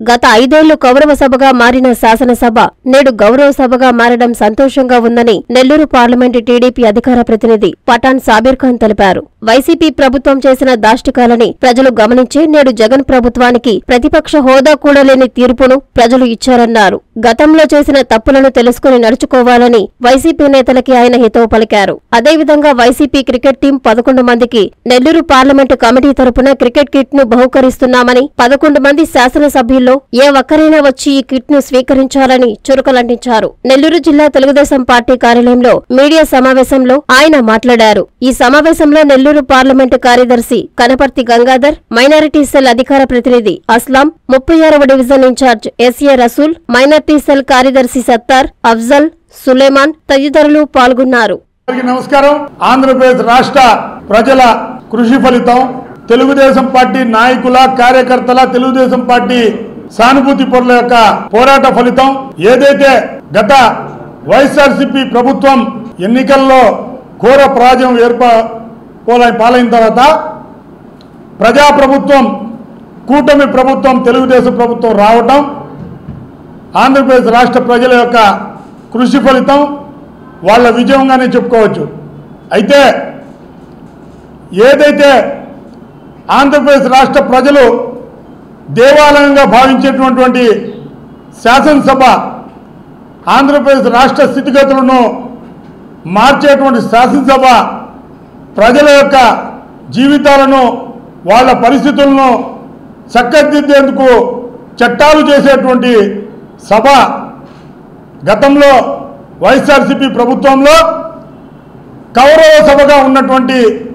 గత 5 ఏళ్లు కౌరవ సభగా మారిన శాసనసభ నేడు గౌరవ సభగా మారడం సంతోషంగా ఉందని నెల్లూరు పార్లమెంటు టీడీపీ అధికార ప్రతినిధి పఠాన్ సాబీర్ ఖాన్ తెలిపారు. వైసీపీ ప్రభుత్వం చేసిన దాష్టికాలని ప్రజలు గమనించి నేడు జగన్ ప్రభుత్వానికి ప్రతిపక్ష హోదా కూడా లేని తీర్పును ప్రజలు ఇచ్చారన్నారు. గతంలో చేసిన తప్పులను తెలుసుకుని నడుచుకోవాలని వైసీపీ నేతలకి ఆయన హితవు పలికారు. అదేవిధంగా వైసీపీ క్రికెట్ టీం 11 మందికి నెల్లూరు పార్లమెంటు కమిటీ తరపున క్రికెట్ కిట్ ను బహుకరిస్తున్నామని 11 మంది శాసనసభ్యుల్లో ఏ ఒక్కరైనా వచ్చి ఈ కిట్ ను స్వీకరించాలని చురకలంటించారు. నెల్లూరు జిల్లా తెలుగుదేశం పార్టీ కార్యాలయంలో మీడియా సమావేశంలో ఆయన మాట్లాడారు. ఈ సమావేశంలో నెల్లూరు పార్లమెంటు కార్యదర్శి కనపర్తి గంగాధర్, మైనారిటీ సెల్ అధికార ప్రతినిధి అస్లాం, 36వ division incharge SA Rasool, minority cell కార్యదర్శి సత్తార్, అఫ్జల్, సులేమాన్ తదితరులు పాల్గొన్నారు. నమస్కారం. ఆంధ్రప్రదేశ్ రాష్ట్ర ప్రజల కృషి ఫలితం, తెలుగుదేశం పార్టీ నాయకుల, కార్యకర్తల, తెలుగుదేశం పార్టీ సానుభూతి పరుల యొక్క పోరాట ఫలితం. ఏదైతే గత వైఎస్ఆర్సీపీ ప్రభుత్వం ఎన్నికల్లో ఘోర పరాజయం పాలైన తర్వాత ప్రజాప్రభుత్వం, కూటమి ప్రభుత్వం, తెలుగుదేశం ప్రభుత్వం రావటం ఆంధ్రప్రదేశ్ రాష్ట్ర ప్రజల యొక్క కృషి ఫలితం, వాళ్ళ విజయంగానే చెప్పుకోవచ్చు. అయితే ఏదైతే ఆంధ్రప్రదేశ్ రాష్ట్ర ప్రజలు దేవాలయంగా భావించేటువంటి శాసనసభ, ఆంధ్రప్రదేశ్ రాష్ట్ర స్థితిగతులను మార్చేటువంటి శాసనసభ, ప్రజల యొక్క జీవితాలను, వాళ్ళ పరిస్థితులను చక్కదిద్దేందుకు చట్టాలు చేసేటువంటి సభ గతంలో వైఎస్ఆర్సీపీ ప్రభుత్వంలో కౌరవ సభగా ఉన్నటువంటి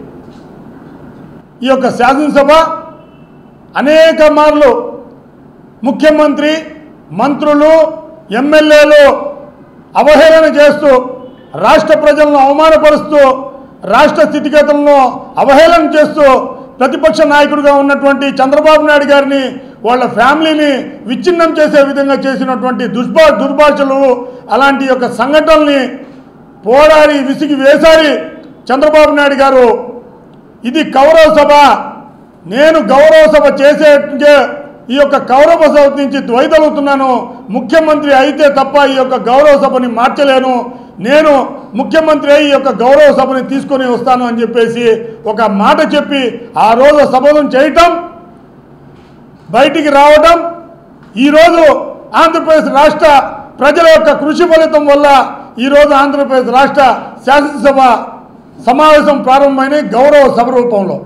ఈ యొక్క శాసనసభ అనేక మార్లు ముఖ్యమంత్రి, మంత్రులు, ఎమ్మెల్యేలు అవహేళన చేస్తూ, రాష్ట్ర ప్రజలను అవమానపరుస్తూ, రాష్ట్ర స్థితిగతులను అవహేళన చేస్తూ ప్రతిపక్ష నాయకుడిగా ఉన్నటువంటి చంద్రబాబు నాయుడు గారిని, వాళ్ళ ఫ్యామిలీని విచ్ఛిన్నం చేసే విధంగా చేసినటువంటి దుర్భాషలు, అలాంటి యొక్క సంఘటనల్ని పోరాడి విసిగి వేసారి చంద్రబాబు నాయుడు గారు ఇది కౌరవ సభ, నేను గౌరవ సభ చేసే ఈ యొక్క కౌరవ సభ నుంచి వైదొలుగుతున్నాను, ముఖ్యమంత్రి అయితే తప్ప ఈ యొక్క గౌరవ సభని మార్చలేను, నేను ముఖ్యమంత్రి అయి ఈ యొక్క గౌరవ సభని తీసుకొని వస్తాను అని చెప్పేసి ఒక మాట చెప్పి ఆ రోజు సభను చేయటం, బయటికి రావటం, ఈరోజు ఆంధ్రప్రదేశ్ రాష్ట్ర ప్రజల యొక్క కృషి ఫలితం వల్ల ఈరోజు ఆంధ్రప్రదేశ్ రాష్ట్ర శాసనసభ సమావేశం ప్రారంభమైన గౌరవ సభ రూపంలో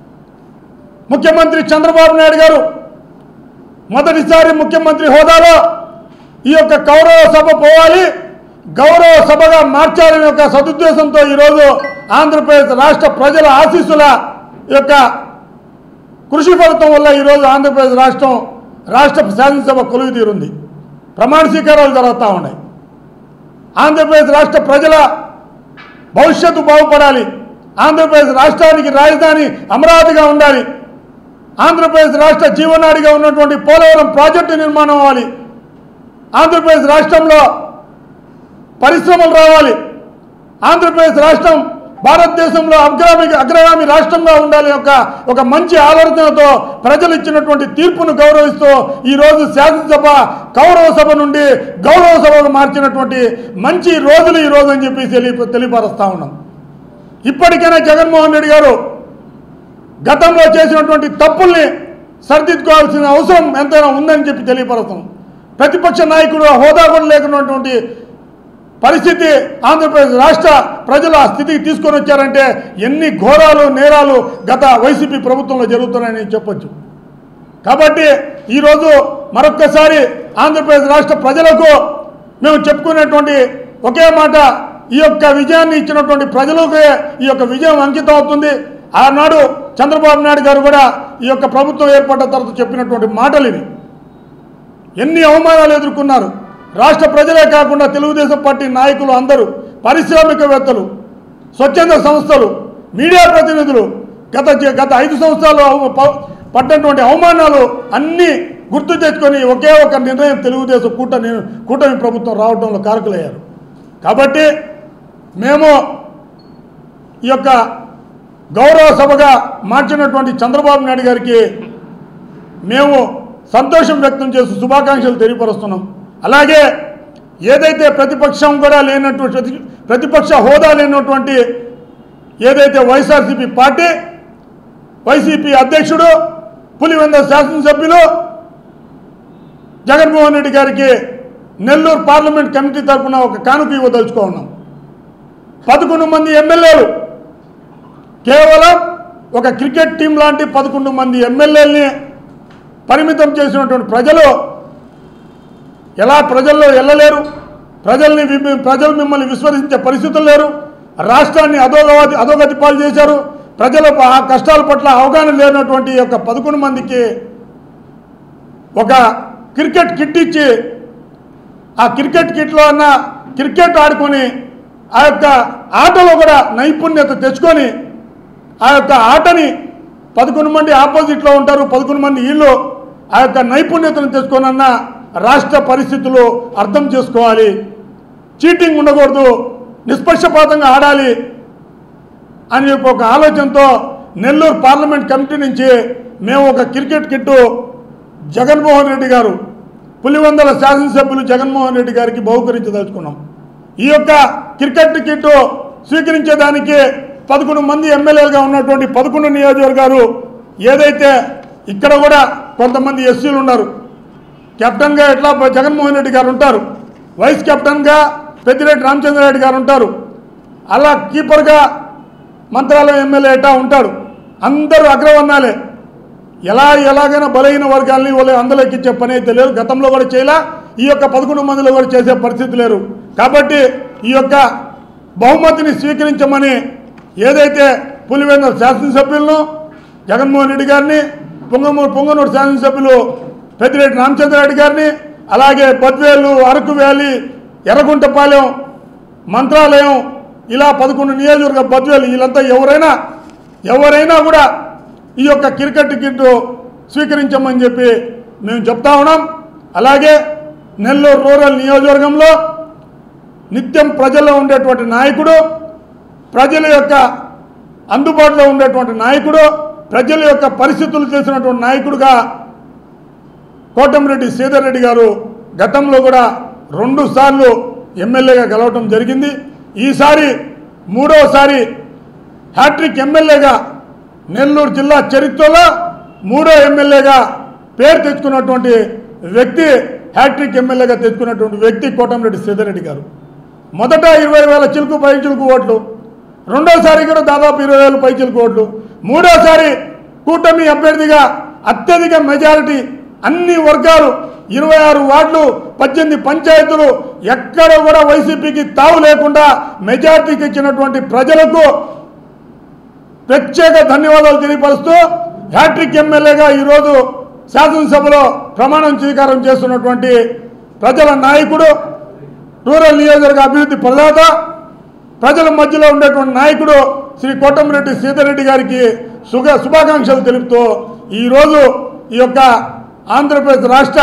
ముఖ్యమంత్రి చంద్రబాబు నాయుడు గారు మొదటిసారి ముఖ్యమంత్రి హోదాలో ఈ యొక్క గౌరవ సభ పోవాలి, గౌరవ సభగా మార్చాలనే ఒక సదుద్దేశంతో ఈరోజు ఆంధ్రప్రదేశ్ రాష్ట్ర ప్రజల ఆశీస్సుల యొక్క కృషి ఫలితం వల్ల ఈరోజు ఆంధ్రప్రదేశ్ రాష్ట్ర శాసనసభ కొలువు తీరుంది. ప్రమాణ స్వీకారాలు జరుగుతూ ఉన్నాయి. ఆంధ్రప్రదేశ్ రాష్ట్ర ప్రజల భవిష్యత్తు బాగుపడాలి, ఆంధ్రప్రదేశ్ రాష్ట్రానికి రాజధాని అమరావతిగా ఉండాలి, ఆంధ్రప్రదేశ్ రాష్ట్ర జీవనాడిగా ఉన్నటువంటి పోలవరం ప్రాజెక్టు నిర్మాణం అవ్వాలి, ఆంధ్రప్రదేశ్ రాష్ట్రంలో పరిశ్రమలు రావాలి, ఆంధ్రప్రదేశ్ రాష్ట్రం భారతదేశంలో అగ్రగామి రాష్ట్రంగా ఉండాలి ఒక మంచి ఆలోచనతో ప్రజలు ఇచ్చినటువంటి తీర్పును గౌరవిస్తూ ఈరోజు శాసనసభ కౌరవ సభ నుండి గౌరవ సభకు మార్చినటువంటి మంచి రోజులు ఈరోజు అని చెప్పి తెలియపరుస్తూ ఉన్నాం. ఇప్పటికైనా జగన్మోహన్ రెడ్డి గారు గతంలో చేసినటువంటి తప్పుల్ని సరిదిద్దుకోవాల్సిన అవసరం ఎంతైనా ఉందని చెప్పి తెలియపరుస్తాం. ప్రతిపక్ష నాయకుడు హోదా కూడా లేకున్నటువంటి పరిస్థితి ఆంధ్రప్రదేశ్ రాష్ట్ర ప్రజలు ఆ స్థితికి తీసుకొని వచ్చారంటే ఎన్ని ఘోరాలు, నేరాలు గత వైసీపీ ప్రభుత్వంలో జరుగుతున్నాయని చెప్పొచ్చు. కాబట్టి ఈరోజు మరొక్కసారి ఆంధ్రప్రదేశ్ రాష్ట్ర ప్రజలకు మేము చెప్పుకునేటువంటి ఒకే మాట, ఈ యొక్క విజయాన్ని ఇచ్చినటువంటి ప్రజలకే ఈ యొక్క విజయం అంకితం అవుతుంది. ఆనాడు చంద్రబాబు నాయుడు గారు కూడా ఈ యొక్క ప్రభుత్వం ఏర్పడ్డ తర్వాత చెప్పినటువంటి మాటలు ఇవి. ఎన్ని అవమానాలు ఎదుర్కొన్నారు రాష్ట్ర ప్రజలే కాకుండా తెలుగుదేశం పార్టీ నాయకులు అందరూ, పారిశ్రామికవేత్తలు, స్వచ్ఛంద సంస్థలు, మీడియా ప్రతినిధులు గత 5 సంవత్సరాలు పడ్డటువంటి అవమానాలు అన్నీ గుర్తు తెచ్చుకొని ఒకే ఒక నిర్ణయం తెలుగుదేశం కూటమి ప్రభుత్వం రావడంలో కారకులయ్యారు. కాబట్టి మేము ఈ యొక్క గౌరవ సభగా మార్చినటువంటి చంద్రబాబు నాయుడు గారికి మేము సంతోషం వ్యక్తం చేస్తూ శుభాకాంక్షలు తెలియపరుస్తున్నాం. అలాగే ఏదైతే ప్రతిపక్షం కూడా లేనటువంటి ప్రతిపక్ష హోదా లేనటువంటి ఏదైతే వైఎస్ఆర్సీపీ పార్టీ వైసీపీ అధ్యక్షుడు పులివెందుల శాసనసభ్యులు జగన్మోహన్ రెడ్డి గారికి నెల్లూరు పార్లమెంట్ కమిటీ తరఫున ఒక కానుక ఇవ్వదలుచుకో ఉన్నాం. 11 మంది ఎమ్మెల్యేలు, కేవలం ఒక క్రికెట్ టీం లాంటి 11 మంది ఎమ్మెల్యేలని పరిమితం చేసినటువంటి ప్రజలు ఎలా ప్రజల్లో వెళ్ళలేరు, ప్రజలు మిమ్మల్ని విశ్వసించే పరిస్థితులు లేరు, రాష్ట్రాన్ని అధోగతి పాలు చేశారు, ప్రజల ఆ కష్టాల పట్ల అవగాహన లేనటువంటి యొక్క 11 మందికి ఒక క్రికెట్ కిట్ ఇచ్చి ఆ క్రికెట్ కిట్లో అన్న క్రికెట్ ఆడుకొని ఆ యొక్క ఆటలో కూడా నైపుణ్యత తెచ్చుకొని ఆ యొక్క ఆటని 11 మంది ఆపోజిట్లో ఉంటారు, 11 మంది వీళ్ళు ఆ యొక్క నైపుణ్యతను తెచ్చుకోనన్న రాష్ట్ర పరిస్థితులు అర్థం చేసుకోవాలి. చీటింగ్ ఉండకూడదు, నిష్పక్షపాతంగా ఆడాలి అని చెప్పి ఒక ఆలోచనతో నెల్లూరు పార్లమెంట్ కమిటీ నుంచి మేము ఒక క్రికెట్ కిట్టు జగన్మోహన్ రెడ్డి గారు పులివెందుల శాసనసభ్యులు జగన్మోహన్ రెడ్డి గారికి బహుకరించదలుచుకున్నాం. ఈ యొక్క క్రికెట్ కిట్టు స్వీకరించేదానికి 11 మంది ఎమ్మెల్యేలుగా ఉన్నటువంటి 11 నియోజకవర్గాలు ఏదైతే ఇక్కడ కూడా కొంతమంది ఎస్సీలు ఉన్నారు. కెప్టెన్గా ఎట్లా జగన్మోహన్ రెడ్డి గారు ఉంటారు, వైస్ కెప్టెన్గా పెద్దిరెడ్డి రామచంద్రారెడ్డి గారు ఉంటారు, అలా కీపర్గా మంత్రాలయం ఎమ్మెల్యే ఎట్టా ఉంటాడు. అందరూ అగ్రవర్ణాలే. ఎలాగైనా బలహీన వర్గాలని వాళ్ళు అందులో ఎక్కించే పని అయితే లేదు, గతంలో కూడా చేయలే, ఈ యొక్క 11 మందిలో కూడా చేసే పరిస్థితి లేరు. కాబట్టి ఈ యొక్క బహుమతిని స్వీకరించమని ఏదైతే పులివెందుల శాసనసభ్యులను జగన్మోహన్ రెడ్డి గారిని, పొంగనూరు శాసనసభ్యులు పెద్దిరెడ్డి రామచంద్రారెడ్డి గారిని, అలాగే బద్వేలు, అరకు వ్యాలీ, ఎర్రగుంటపాలెం, మంత్రాలయం, ఇలా 11 నియోజకవర్గ బద్వేలు, వీళ్ళంతా ఎవరైనా కూడా ఈ యొక్క క్రికెట్ కిట్టు స్వీకరించమని చెప్పి మేము చెప్తా ఉన్నాం. అలాగే నెల్లూరు రూరల్ నియోజకవర్గంలో నిత్యం ప్రజల్లో ఉండేటువంటి నాయకుడు, ప్రజల యొక్క అందుబాటులో ఉండేటువంటి నాయకుడు, ప్రజల యొక్క పరిస్థితులు తెలిసినటువంటి నాయకుడుగా కోటమిరెడ్డి శ్రీధర్ రెడ్డి గారు గతంలో కూడా 2 సార్లు ఎమ్మెల్యేగా గెలవటం జరిగింది. ఈసారి 3వసారి హ్యాట్రిక్ ఎమ్మెల్యేగా నెల్లూరు జిల్లా చరిత్రలో 3వ ఎమ్మెల్యేగా పేరు తెచ్చుకున్నటువంటి వ్యక్తి, హ్యాట్రిక్ ఎమ్మెల్యేగా తెచ్చుకున్నటువంటి వ్యక్తి కోటమిరెడ్డి శ్రీధర్ రెడ్డి గారు. మొదట 20,000 పైచిలుకు ఓట్లు, రెండోసారి కూడా దాదాపు 20,000 పైచిలుకు ఓట్లు, మూడోసారి కూటమి అభ్యర్థిగా అత్యధిక మెజారిటీ, అన్ని వర్గాలు, 26 వార్డులు, 18 పంచాయతీలు, ఎక్కడ కూడా వైసీపీకి తావు లేకుండా మెజారిటీకి ఇచ్చినటువంటి ప్రజలకు ప్రత్యేక ధన్యవాదాలు తెలియపరుస్తూ హ్యాట్రిక్ ఎమ్మెల్యేగా ఈరోజు శాసనసభలో ప్రమాణం స్వీకారం చేస్తున్నటువంటి ప్రజల నాయకుడు, రూరల్ నియోజకవర్గ అభివృద్ధి ప్రదాత, ప్రజల మధ్యలో ఉండేటువంటి నాయకుడు శ్రీ కోటమిరెడ్డి శ్రీధర్ రెడ్డి గారికి శుభాకాంక్షలు తెలుపుతూ ఈరోజు ఈ యొక్క ఆంధ్రప్రదేశ్ రాష్ట్ర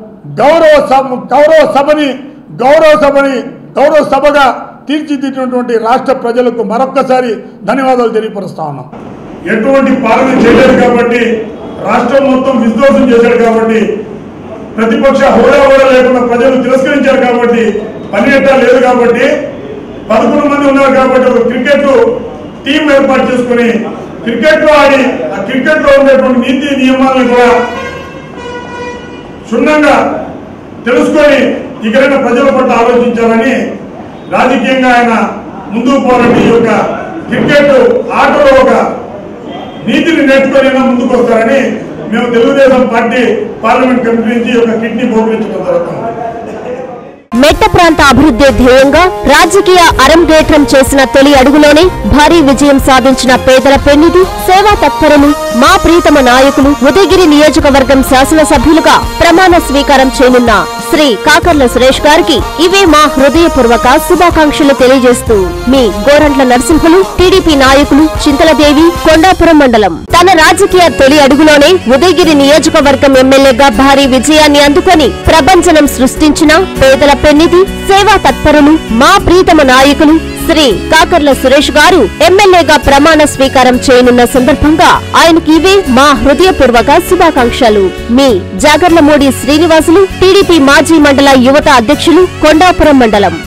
గౌరవ సభగా తీర్చిదిద్దినటువంటి రాష్ట్ర ప్రజలకు మరొక్కసారి ధన్యవాదాలు తెలియపరుస్తా ఉన్నాం. ఎటువంటి పాలన చేయలేదు కాబట్టి, రాష్ట్రం మొత్తం విధ్వంసం చేశారు కాబట్టి, ప్రతిపక్ష హోదా కూడా లేకుండా ప్రజలు తిరస్కరించారు కాబట్టి, పని ఎట్టా లేదు కాబట్టి, 11 మంది ఉన్నారు కాబట్టి ఒక క్రికెట్ టీం ఏర్పాటు చేసుకుని క్రికెట్ లో ఆడి ఆ క్రికెట్ లో ఉండేటువంటి నీతి నియమాలను కూడా క్షుణ్ణంగా తెలుసుకొని ఇకరైనా ప్రజల పట్ల ఆలోచించాలని రాజకీయంగా ఆయన ముందుకు పోవాలని, ఈ యొక్క క్రికెట్ ఆటలో ఒక నీతిని నేర్చుకొని ముందుకు వస్తారని మేము తెలుగుదేశం పార్టీ పార్లమెంట్ కమిటీ నుంచి ఒక కిట్ని బహుకరించడం జరుగుతుంది. మెట్ట ప్రాంత అభివృద్ధి ధ్యేయంగా రాజకీయ అరంగేట్రం చేసిన తొలి అడుగులోనే భారీ విజయం సాధించిన పేదల పెన్నిధి, సేవా తత్పరులు, మా ప్రీతమ నాయకులు, ఉదయగిరి నియోజకవర్గం శాసనసభ్యులుగా ప్రమాణ స్వీకారం చేయనున్న శ్రీ కాకర్ల సురేష్ గారికి ఇవే మా హృదయపూర్వక శుభాకాంక్షలు తెలియజేస్తూ మీ గోరంట్ల నరసింహులు, టీడీపీ నాయకులు, చింతలదేవి, కొండాపురం మండలం. తన రాజకీయ తొలి అడుగులోనే ఉదయగిరి నియోజకవర్గం ఎమ్మెల్యేగా భారీ విజయాన్ని అందుకొని ప్రభంజనం సృష్టించిన పేదల పెన్నిధి, సేవా తత్పరులు, మా ప్రీతమ నాయకులు, శ్రీ కాకర్ల సురేష్ గారు ఎమ్మెల్యేగా ప్రమాణ స్వీకారం చేయనున్న సందర్భంగా ఆయనకి ఇవే మా హృదయపూర్వక శుభాకాంక్షలు. మీ జాగర్లమూడి శ్రీనివాసులు, టీడీపీ మాజీ మండల యువత అధ్యక్షులు, కొండాపురం మండలం.